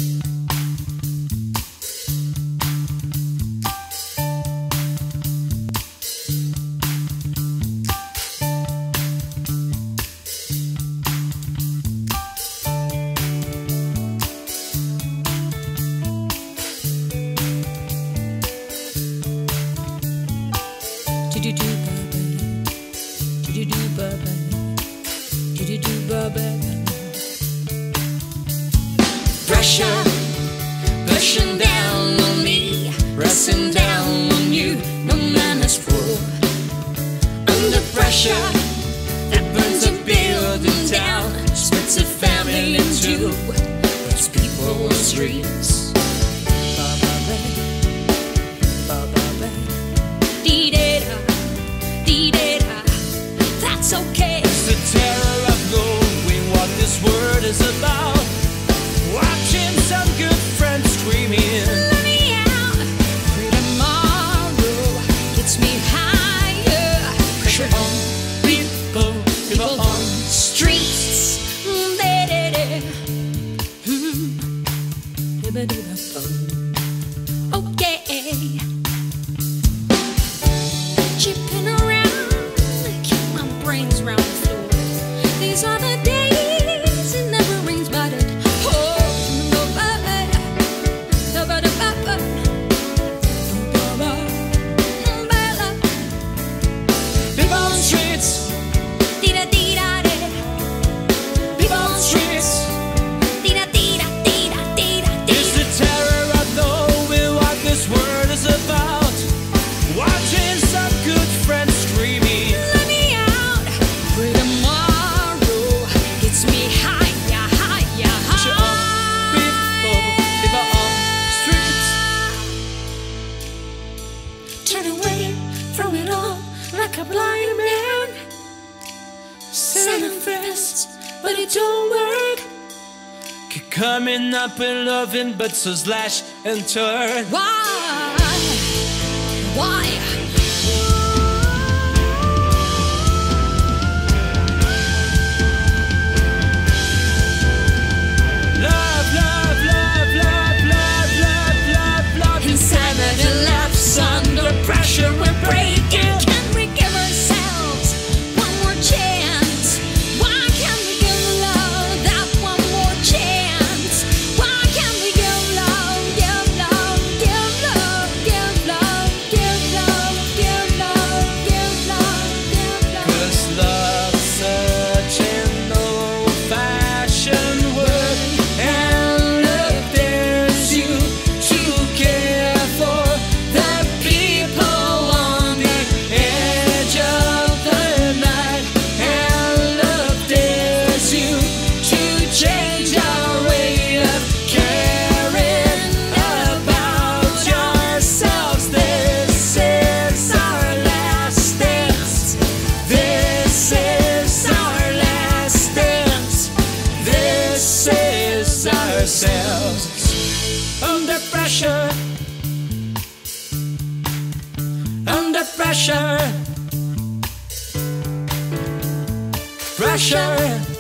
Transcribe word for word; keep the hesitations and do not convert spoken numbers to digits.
Pressure pushing down on me, pressing down on you. No man is poor. Under pressure that burns a building down, splits a family in two, puts people on the streets. That's okay. It's the terror of knowing what this word is about. Watching some good friends screaming, Let me out. Tomorrow gets me higher. Pressure on people, people on streets. Okay. Chipping around, keep my brains round the floor. These are the days it never rains but it people on the streets, people on the streets. It's the terror of knowing what this word is about. Watching some good friends screaming, Let me out. Pray tomorrow gets me higher, higher, pressure on people, people on the streets. Turn away from it all like a blind man. Send a fist, but it don't work. Keep coming up and loving, but so slash and turn. Why? Why? Love, love, love, love, love, love, love, love. Insanity laughs under pressure. We're breaking. Can we give ourselves one more chance? Why can't we give love that one more chance? Why can't we give love, give love, give love, give love, give love, give love, give love, give love? 'Cause love's such an old-fashioned word, and love dares you to care for the people on the edge of the night, and love dares you to change our way of caring about yourselves. This is our last dance. This is our last dance. This is ourselves. Under pressure, under pressure, pressure.